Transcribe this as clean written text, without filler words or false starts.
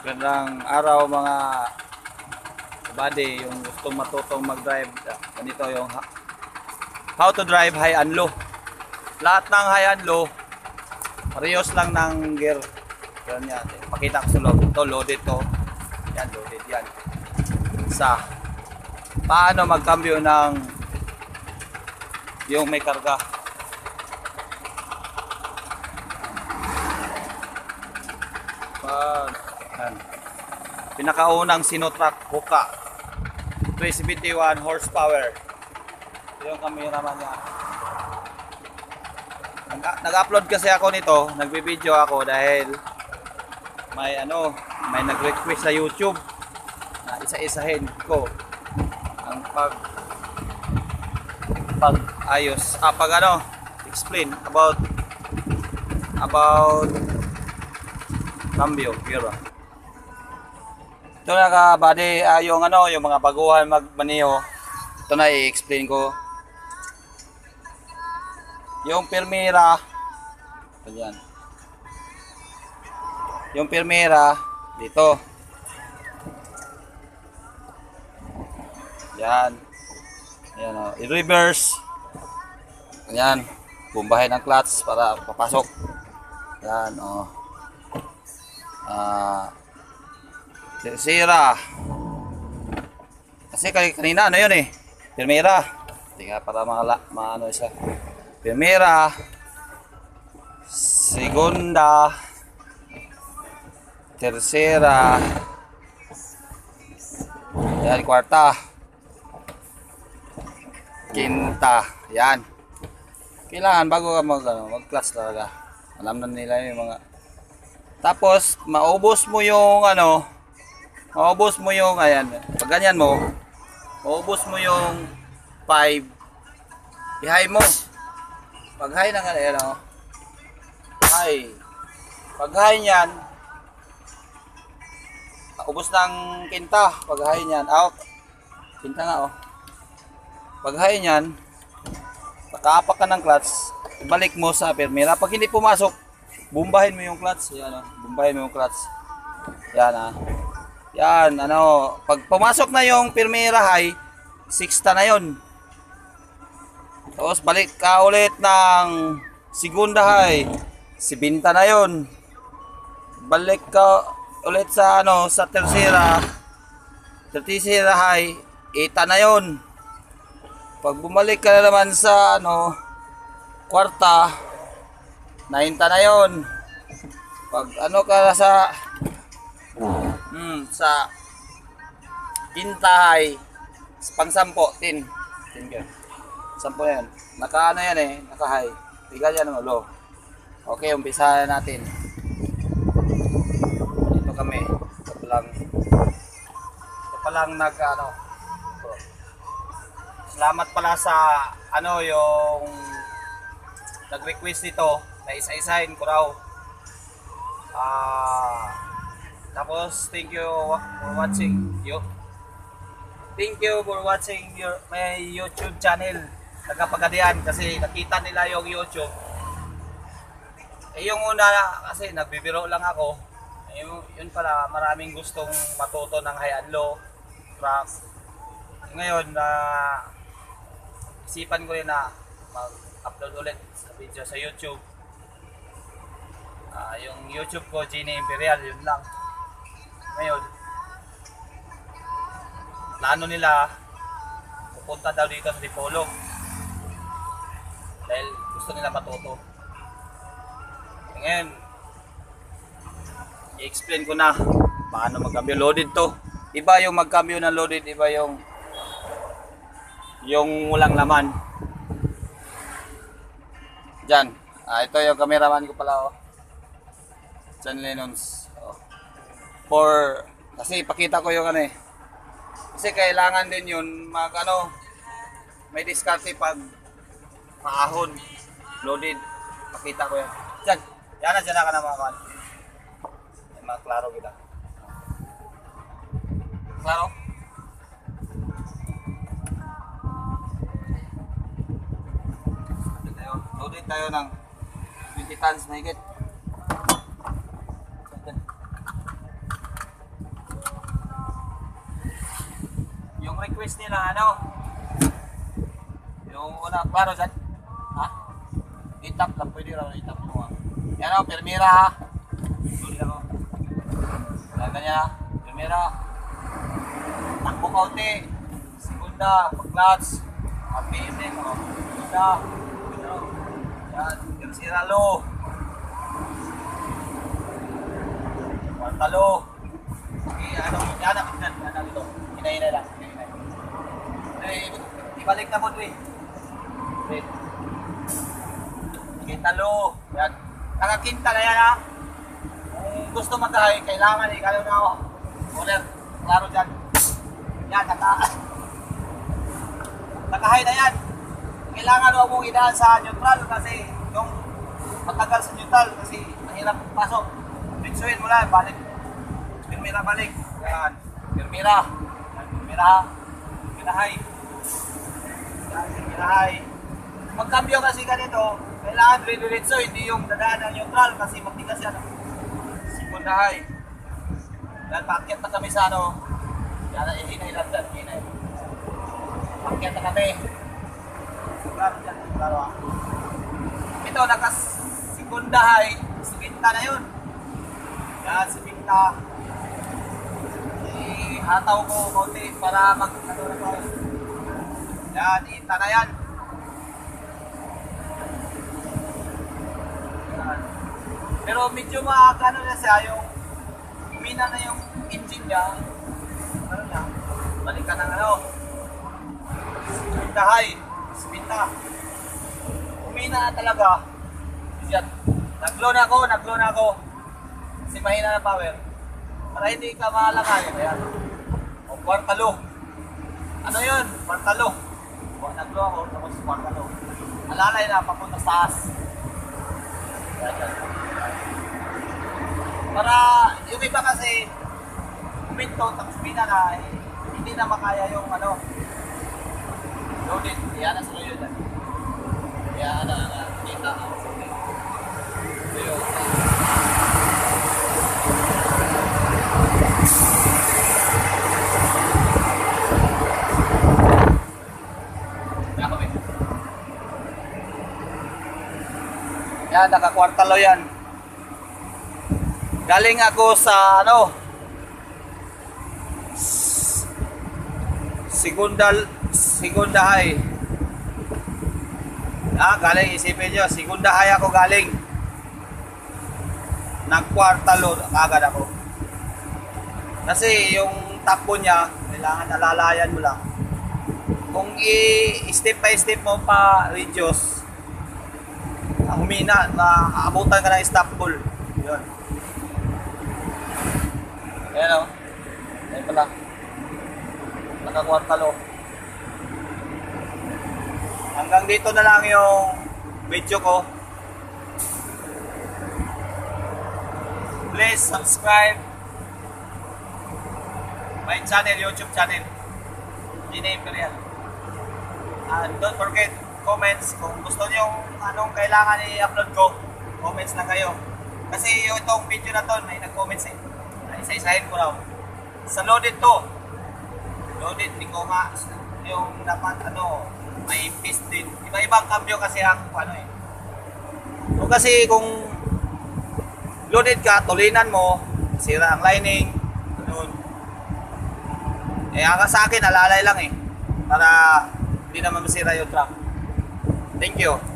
Gandang araw mga buddy, yung gustong matutong mag-drive. Ganito yung how to drive high and low. Lahat ng high and low, parehas lang ng gear. Ganyan, pakita ko sa loob. Ito, loaded to. Yan, loaded yan. Sa paano magkambyo ng yung may karga. Yan. Pinakaunang Sinotrack Hoka 371 horsepower. Ito yung cameraman niya. Nag-upload kasi ako nito, nagbi-video ako dahil may nag-request sa YouTube na isa-isahin ko ang pag-ayos, explain about cambio, gear. Ito na ka-buddy, yung mga baguhan magmaneho. Ito na i-explain ko. Yung Primera, yan. Yung Primera dito. Yan. Ayan o, i-reverse. Ayan, bumbahin ang clutch para papasok. Yan o. Tercera. Kasi kanina yun Primera. Tingnan para maano isa. Primera. Segunda. Tercera. Yan, kwarta. Quinta. Yan. Kailangan bago ka mag-clutch talaga. Alam na nila yung mga. Tapos maubos mo yung ayan, pag ganyan mo, maubos mo yung 5, i-high mo. Pag high na high. Pag high niyan, ubos ng quinta. Pag high niyan, out. Quinta nga Pag high niyan, nakaapak ka ng clutch, ibalik mo sa Primera. Pag hindi pumasok, bumbahin mo yung clutch. Yan bumbahin mo yung clutch. Yan Yan, pag pumasok na yung Primera high, 6ta na yun. Tapos balik ka ulit ng Segunda high, 7ta na yun. Balik ka ulit sa sa Tercera high, 8ta na yun. Pag bumalik ka na naman sa kwarta, 9ta na yun. Pag ka sa quinta high, pang-sampo, 10 ka. 10 yan. Naka naka-high. Tigal yan low. Okay, umpisa natin. Ito kami. Ito pa lang Salamat pala sa yung nag-request nito na isa-isahin ko raw. Tapos thank you for watching my YouTube channel. Nagkapagadian kasi nakita nila yung YouTube. Yung una kasi nagbibiro lang ako. Yun pala, maraming gustong matuto ng high and low track. Ngayon isipan ko rin na mag-upload ulit sa video sa YouTube. Yung YouTube ko, Genie Imperial, yun lang. Ngayon, plano nila pupunta daw dito sa Dipolog dahil gusto nila matuto. Ngayon, i-explain ko na paano magkambyo. Loaded to. Iba yung magkambyo ng loaded, iba yung walang laman. Diyan. Ito yung cameraman ko pala John Lennon's. Kasi ipakita ko yung kasi kailangan din yun may diskarte pag maahon, loaded. Pakita ko yan. Diyan na ka na mga klaro kita. Klaro? Loaded tayo ng 20 tons na higit. request nila, ano? Yung una, klaro dyan? Ha? Itap lang, pwede raw na itap mo. Yan o, permira ha. Tuloy ako. Yan ganyan ha, permira. Takbo kaunti. Segunda, pag-clutch. RPM din, o. Segunda. Yan, tercera low. Kuartalo. Ano, yan ito. Hinay-hinay lang, hinay-hinay. Ibalik na mo, Dwi. Wait. Quintalo. Yan. Nakakinta na yan, ha? Kung gusto mag-high, kailangan ikaw na ako. Order. Klaro dyan. Yan, naka-high na yan. Kailangan mo mong idaan sa neutral kasi yung matagal sa neutral kasi mahirap pasok. Bitsuin mo lang, balik. Permira balik. Yan. Permira. Yan, permira. Permira high. Yan, permira high. Magkambyo kasi ganito, kailangan diretso, hindi yung dadaan ng neutral kasi matigas yan. Segunda high. Yan, paakyat na kami sa ano. Yan, hinay lang dyan, hinay. Paakyat na kami. Klaro dyan, klaro ha. Ito, naka-segunda high, sibinta na yun. Yan, sibinta. Ihataw ko konti para mag-ano na tayo. Yan, ita na yan. Pero medyo maakano na siya, yung umina na yung engine niya. Ano na, balik ka ng ano. Spinta high, spinta. Umina na talaga. Yan. Nag-low na ako. Kasi mahina na power. Para hindi ka mahalakay. Ayan. O, kwartalo. Ano yun? Kwartalo. Nag-low ako, tapos kwartalo. Alalay na, papunta sa taas. Para yung iba kasi uminto tapos bina na hindi na makaya yung ano loaded. Yan na sa loyo dyan. Yan na kita ako sa loyo. Yan, naka-kwartalo yan. Galing ako sa ano Segunda high. Galing, isipin nyo, Segunda high ako galing. Nag-kwartalo agad ako. Kasi yung takbo niya, kailangan alalayan mo lang. Kung i-step by step mo pa reduce, humina, maabutan ka ng stop pull. Yun. Ayan o. Ayan pala. Naka-kwartalo. Hanggang dito na lang yung video ko. Please subscribe my channel, YouTube channel. Giname ko yan. And don't forget, comments. Kung gusto nyo anong kailangan i-upload ko, comments na kayo. Kasi yung itong video na to, may nag-comments eh. Isa-isahin ko raw. Sa loaded to. Loaded, hindi ko yung dapat ano, may piece din. Iba-ibang cambio kasi ang ano eh. So kasi kung loaded ka, tulinan mo, sira ang lining, ganun. Hanggang sa akin, alalay lang eh. Para hindi naman masira yung truck. Thank you.